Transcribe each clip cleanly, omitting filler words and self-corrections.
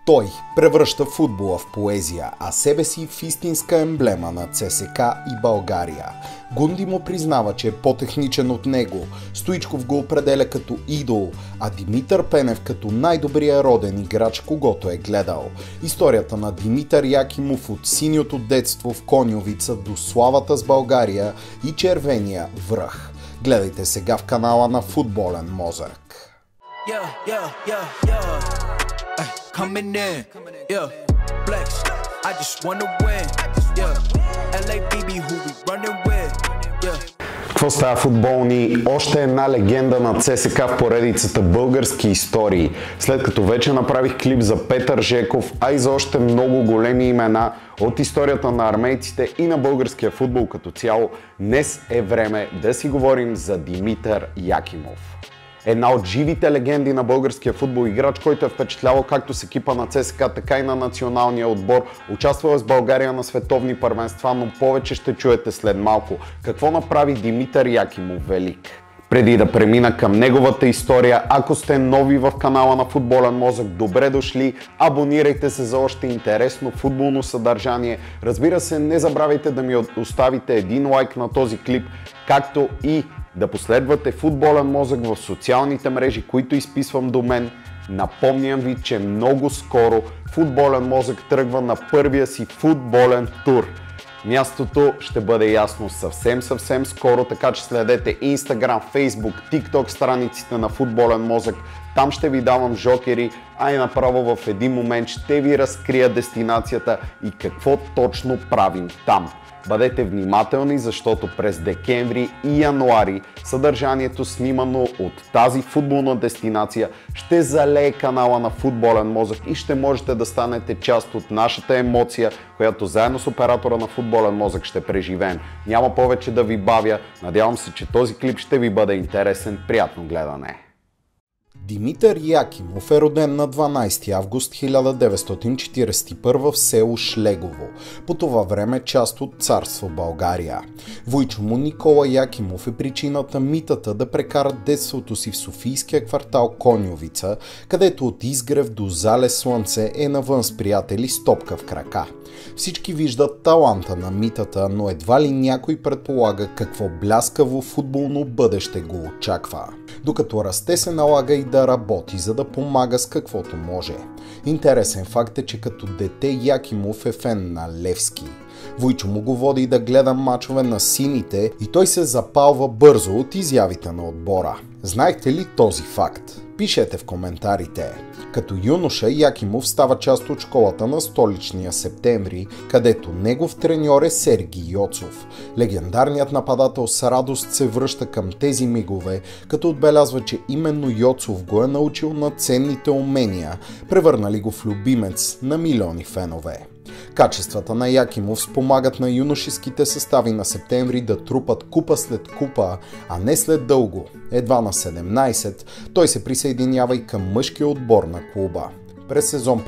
Той превръща футбола в поезия, а себе си в истинска емблема на ЦСКА и България. Гунди му признава, че е по-техничен от него, Стоичков го определя като идол, а Димитър Пенев като най-добрия роден играч, когото е гледал. Историята на Димитър Якимов от синьото детство в Коньовица до славата с България и червения връх. Гледайте сега в канала на Футболен мозък. Coming in, yeah, flex, I just wanna win, yeah, LABB who we running with, yeah. Какво става, футболни? Още една легенда на ЦСКА в поредицата български истории. След като вече направих клип за Петър Жеков, а и за още много големи имена от историята на армейците и на българския футбол като цяло, днес е време да си говорим за Димитър Якимов. Една от живите легенди на българския футбол, играч, който е впечатлявал както с екипа на ЦСКА, така и на националния отбор. Участвал с България на световни първенства, но повече ще чуете след малко. Какво направи Димитър Якимов велик? Преди да премина към неговата история, ако сте нови в канала на Футболен мозък, добре дошли, абонирайте се за още интересно футболно съдържание. Разбира се, не забравяйте да ми оставите един лайк на този клип, както и да последвате Футболен мозък в социалните мрежи, които изписвам до мен. Напомням ви, че много скоро Футболен мозък тръгва на първия си футболен тур. Мястото ще бъде ясно съвсем скоро, така че следете Instagram, Facebook, TikTok страниците на Футболен мозък. Там ще ви давам жокери, а и направо в един момент ще ви разкрия дестинацията и какво точно правим там. Бъдете внимателни, защото през декември и януари съдържанието, снимано от тази футболна дестинация, ще залее канала на Футболен мозък и ще можете да станете част от нашата емоция, която заедно с оператора на Футболен мозък ще преживеем. Няма повече да ви бавя, надявам се, че този клип ще ви бъде интересен. Приятно гледане! Димитър Якимов е роден на 12 август 1941 в село Шлегово, по това време част от царство България. Войчо му Никола Якимов е причината митата да прекарат детството си в софийския квартал Коньовица, където от Изгрев до Залез Слънце е навън с приятели с топка в крака. Всички виждат таланта на митата, но едва ли някой предполага какво бляскаво футболно бъдеще го очаква. Докато расте, се налага и да работи, за да помага с каквото може. Интересен факт е, че като дете Якимов е фен на Левски. Войчо му го води да гледа мачове на сините и той се запалва бързо от изявите на отбора. Знаехте ли този факт? Пишете в коментарите. Като юноша Якимов става част от школата на столичния Септември, където негов треньор е Сергий Йоцов. Легендарният нападател с радост се връща към тези мигове, като отбелязва, че именно Йоцов го е научил на ценните умения, превърнали го в любимец на милиони фенове. Качествата на Якимов спомагат на юношеските състави на Септември да трупат купа след купа, а не след дълго. Едва на 17 той се присъединява и към мъжкия отбор на клуба. През сезон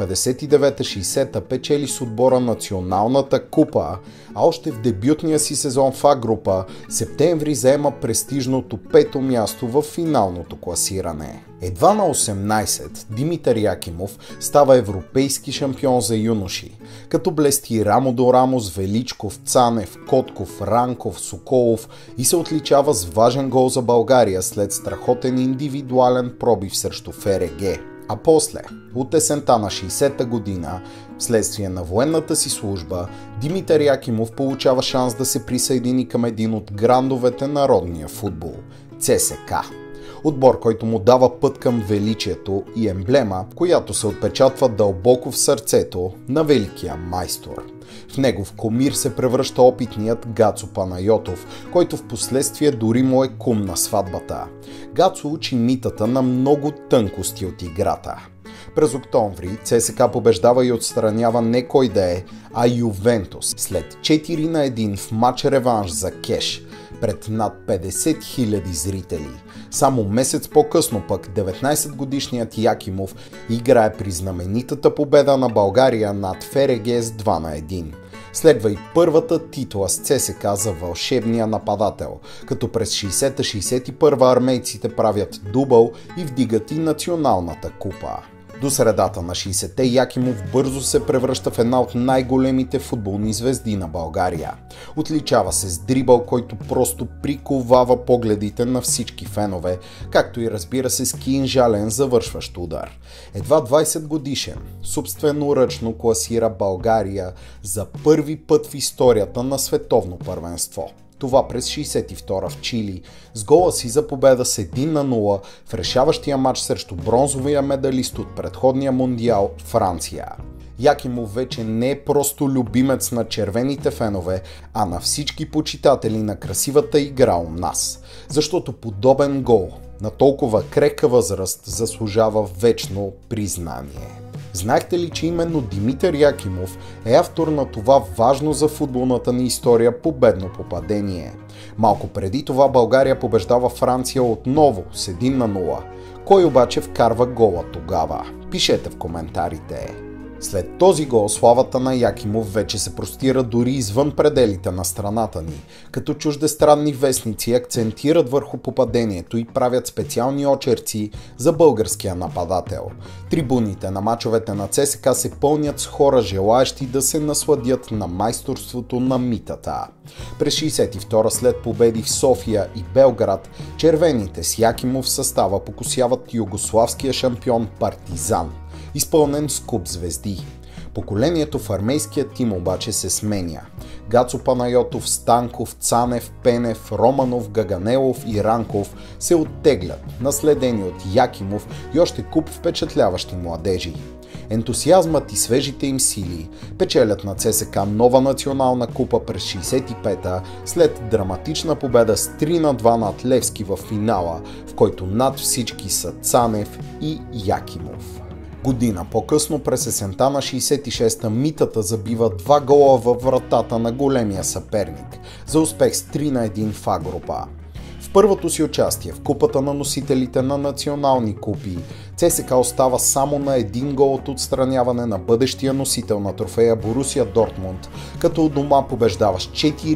59-60 печели с отбора националната купа, а още в дебютния си сезон в А-група Септември заема престижното 5-то място в финалното класиране. Едва на 18 Димитър Якимов става европейски шампион за юноши, като блести рамо до рамо с Величков, Цанев, Котков, Ранков, Соколов и се отличава с важен гол за България след страхотен индивидуален пробив срещу ФРГ. А после, от есента на 60-та година, вследствие на военната си служба, Димитър Якимов получава шанс да се присъедини към един от грандовете на родния футбол – ЦСКА. Отбор, който му дава път към величието и емблема, която се отпечатва дълбоко в сърцето на великия майстор. В негов кумир се превръща опитният Гацо Панайотов, който в последствие дори му е кум на сватбата. Гацо учи митата на много тънкости от играта. През октомври ЦСКА побеждава и отстранява не кой да е, а Ювентус след 4-1 в матч реванш за кеш пред над 50 000 зрители. Само месец по-късно пък 19-годишният Якимов играе при знаменитата победа на България над ФРГ с 2-1. Следва и първата титла с ЦСКА за вълшебния нападател, като през 60-61 армейците правят дубъл и вдигат и националната купа. До средата на 60-те Якимов бързо се превръща в една от най-големите футболни звезди на България. Отличава се с дрибъл, който просто приковава погледите на всички фенове, както и разбира се с кинжален завършващ удар. Едва 20 годишен, собственоръчно класира България за първи път в историята на световно първенство. Това през 62-а в Чили, с гола си за победа с 1-0 в решаващия матч срещу бронзовия медалист от предходния мондиал Франция. Якимов вече не е просто любимец на червените фенове, а на всички почитатели на красивата игра у нас. Защото подобен гол на толкова крехка възраст заслужава вечно признание. Знаехте ли, че именно Димитър Якимов е автор на това важно за футболната ни история победно попадение? Малко преди това България побеждава Франция отново с 1-0. Кой обаче вкарва гола тогава? Пишете в коментарите. След този гол славата на Якимов вече се простира дори извън пределите на страната ни, като чуждестранни вестници акцентират върху попадението и правят специални очерци за българския нападател. Трибуните на мачовете на ЦСКА се пълнят с хора, желаещи да се насладят на майсторството на митата. През 62-а след победи в София и Белград, червените с Якимов в състава покусяват югославския шампион Партизан, изпълнен с куп звезди. Поколението в армейския тим обаче се сменя. Гацо Панайотов, Станков, Цанев, Пенев, Романов, Гаганелов и Ранков се оттеглят, наследени от Якимов и още куп впечатляващи младежи. Ентусиазмът и свежите им сили печелят на ЦСКА нова национална купа през 65-та след драматична победа с 3-2 над Левски в финала, в който над всички са Цанев и Якимов. Година по-късно, през есента на 66-та, митата забива 2 гола във вратата на големия съперник за успех с 3-1 в А група. В първото си участие в купата на носителите на национални купи, ЦСКА остава само на 1 гол от отстраняване на бъдещия носител на трофея Борусия Дортмунд, като от дома побеждава с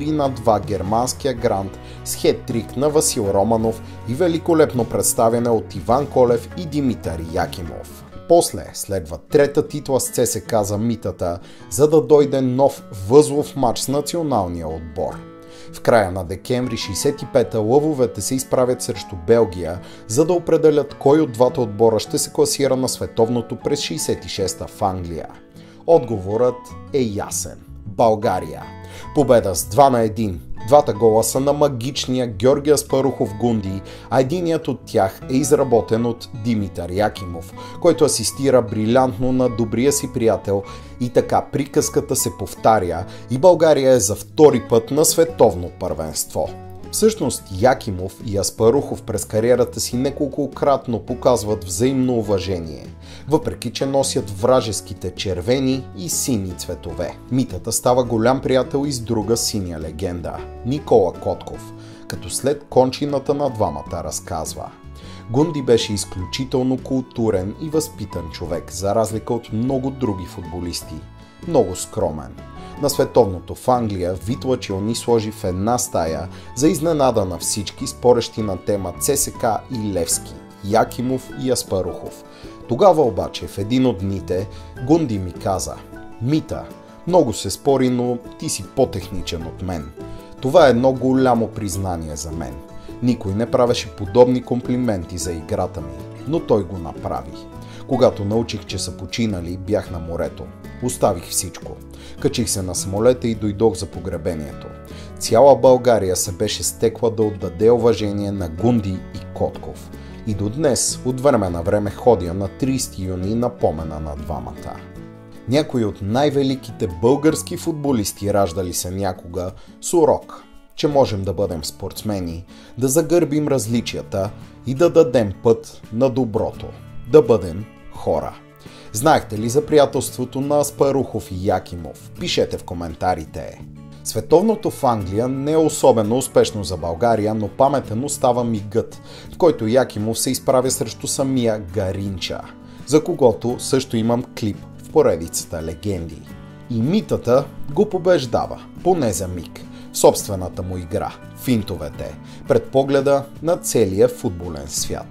4-2 германския Грант с хет-трик на Васил Романов и великолепно представяне от Иван Колев и Димитър Якимов. После следва трета титла с ЦСКА за митата, за да дойде нов възлов матч с националния отбор. В края на декември 65-та лъвовете се изправят срещу Белгия, за да определят кой от двата отбора ще се класира на световното през 66-та в Англия. Отговорът е ясен. България. Победа с 2-1. Двата гола са на магичния Георги Аспарухов Гунди, а единият от тях е изработен от Димитър Якимов, който асистира брилянтно на добрия си приятел и така приказката се повтаря и България е за втори път на световно първенство. Всъщност Якимов и Аспарухов през кариерата си неколкократно показват взаимно уважение, въпреки че носят вражеските червени и сини цветове. Митата става голям приятел и с друга синя легенда – Никола Котков, като след кончината на двамата разказва: Гунди беше изключително културен и възпитан човек, за разлика от много други футболисти. Много скромен. На световното в Англия Вит Лъчил ни сложи в една стая за изненада на всички, спорещи на тема ЦСКА и Левски, Якимов и Аспарухов. Тогава обаче в един от дните Гунди ми каза: Мита, много се спори, но ти си по-техничен от мен. Това е едно голямо признание за мен. Никой не правеше подобни комплименти за играта ми, но той го направи. Когато научих, че са починали, бях на морето. Оставих всичко. Качих се на самолета и дойдох за погребението. Цяла България се беше стекла да отдаде уважение на Гунди и Котков. И до днес, от време на време, ходя на 30 юни на помена на двамата. Някои от най-великите български футболисти раждали се някога с урок, че можем да бъдем спортсмени, да загърбим различията и да дадем път на доброто, да бъдем хора. Знаехте ли за приятелството на Аспарухов и Якимов? Пишете в коментарите. Световното в Англия не е особено успешно за България, но паметен остава мигът, в който Якимов се изправя срещу самия Гаринча, за когото също имам клип в поредицата легенди. И митата го побеждава, поне за миг, в собствената му игра, финтовете, пред погледа на целия футболен свят.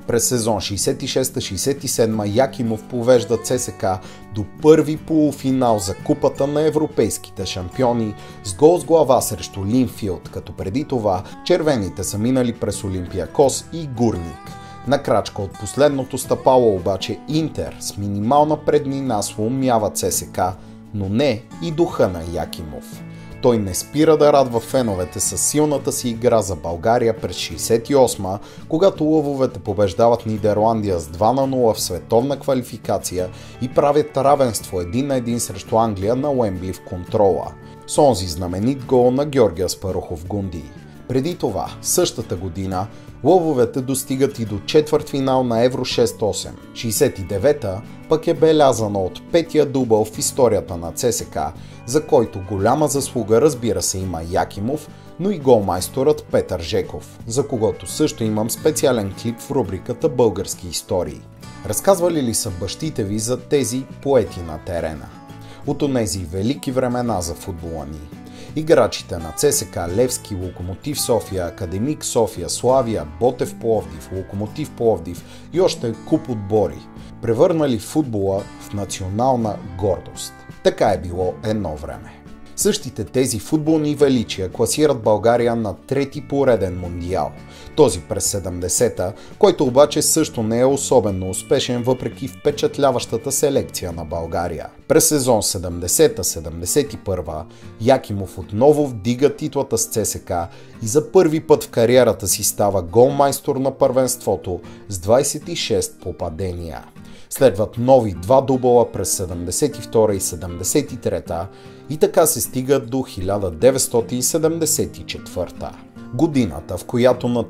През сезон 66-67 Якимов повежда ЦСКА до първи полуфинал за Купата на европейските шампиони с гол с глава срещу Линфилд, като преди това червените са минали през Олимпиакос и Гурник. На крачка от последното стъпало обаче Интер с минимална преднина сломява ЦСКА, но не и духа на Якимов. Той не спира да радва феновете със силната си игра за България през 68-ма, когато лъвовете побеждават Нидерландия с 2-0 в световна квалификация и правят равенство 1-1 срещу Англия на Уембли в контрола. С онзи знаменит гол на Георги Аспарухов Гунди. Преди това, същата година, лъвовете достигат и до четвъртфинал на Евро 6-8. 69-та пък е белязана от петия дубъл в историята на ЦСКА, за който голяма заслуга, разбира се, има Якимов, но и голмайсторът Петър Жеков, за когото също имам специален клип в рубриката Български истории. Разказвали ли са бащите ви за тези поети на терена? От онези велики времена за футбола ни. Играчите на ЦСКА, Левски, Локомотив София, Академик София, Славия, Ботев Пловдив, Локомотив Пловдив и още куп отбори, превърнали футбола в национална гордост. Така е било едно време. Същите тези футболни величия класират България на трети пореден мундиал. Този през 70-та, който обаче също не е особено успешен въпреки впечатляващата селекция на България. През сезон 70-71 Якимов отново вдига титлата с ЦСКА и за първи път в кариерата си става голмайстор на първенството с 26 попадения. Следват нови два дубъла през 72 и 73 и така се стига до 1974. Годината, в която на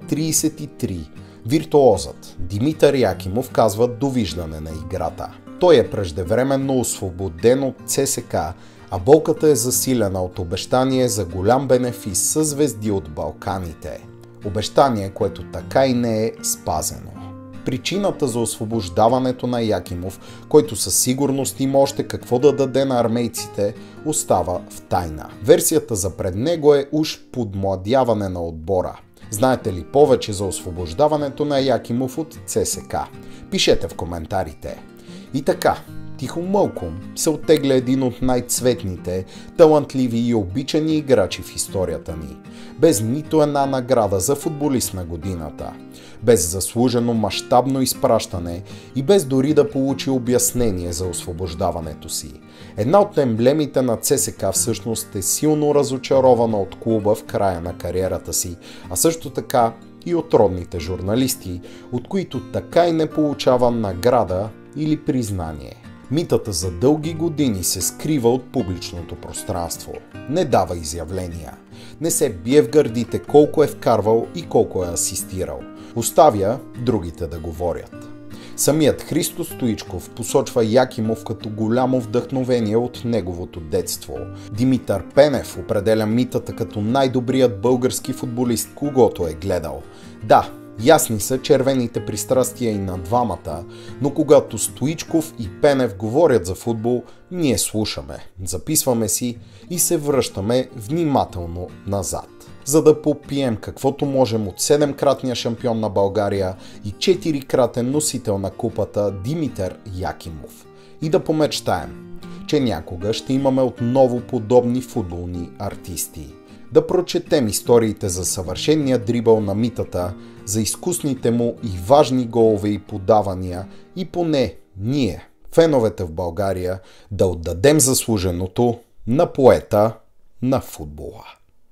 33 виртуозът Димитър Якимов казва довиждане на играта. Той е преждевременно освободен от ЦСКА, а болката е засилена от обещание за голям бенефис със звезди от Балканите. Обещание, което така и не е спазено. Причината за освобождаването на Якимов, който със сигурност има още какво да даде на армейците, остава в тайна. Версията за пред него е уж подмладяване на отбора. Знаете ли повече за освобождаването на Якимов от ЦСКА? Пишете в коментарите. И така, тихомълком се оттегля един от най-цветните, талантливи и обичани играчи в историята ни. Без нито една награда за футболист на годината. Без заслужено мащабно изпращане и без дори да получи обяснение за освобождаването си. Една от емблемите на ЦСКА всъщност е силно разочарована от клуба в края на кариерата си, а също така и от родните журналисти, от които така и не получава награда или признание. Митата за дълги години се скрива от публичното пространство. Не дава изявления. Не се бие в гърдите колко е вкарвал и колко е асистирал. Оставя другите да говорят. Самият Христо Стоичков посочва Якимов като голямо вдъхновение от неговото детство. Димитър Пенев определя митата като най-добрият български футболист, когото е гледал. Да, ясни са червените пристрастия и на двамата, но когато Стоичков и Пенев говорят за футбол, ние слушаме, записваме си и се връщаме внимателно назад, за да попием каквото можем от 7-кратния шампион на България и 4-кратен носител на купата Димитър Якимов. И да помечтаем, че някога ще имаме отново подобни футболни артисти. Да прочетем историите за съвършения дрибъл на митата, за изкусните му и важни голове и подавания и поне ние, феновете в България, да отдадем заслуженото на поета на футбола.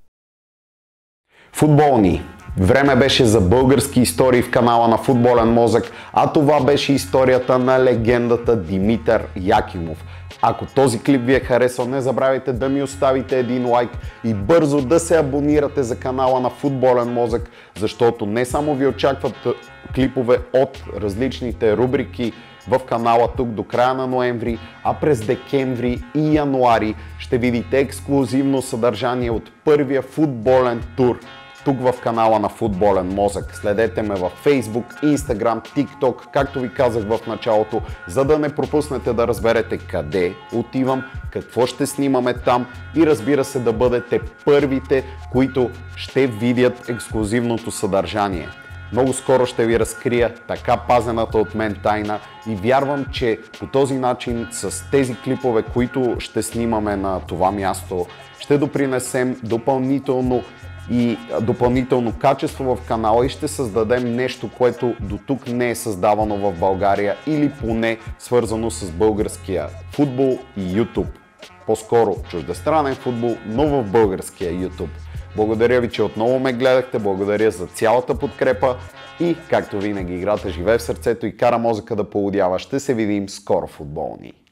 Футболни. Време беше за български истории в канала на Футболен мозък, а това беше историята на легендата Димитър Якимов. Ако този клип ви е харесал, не забравяйте да ми оставите един лайк и бързо да се абонирате за канала на Футболен мозък, защото не само ви очакват клипове от различните рубрики в канала тук до края на ноември, а през декември и януари ще видите ексклузивно съдържание от първия футболен тур тук в канала на Футболен мозък. Следете ме във Facebook, Instagram, TikTok, както ви казах в началото, за да не пропуснете да разберете къде отивам, какво ще снимаме там и разбира се да бъдете първите, които ще видят ексклузивното съдържание. Много скоро ще ви разкрия така пазената от мен тайна и вярвам, че по този начин с тези клипове, които ще снимаме на това място, ще допринесем допълнително качество в канала и ще създадем нещо, което до тук не е създавано в България или поне свързано с българския футбол и YouTube. По-скоро чуждестранен футбол, но в българския YouTube. Благодаря ви, че отново ме гледахте, благодаря за цялата подкрепа и както винаги играта живее в сърцето и кара мозъка да полудява. Ще се видим скоро футболни.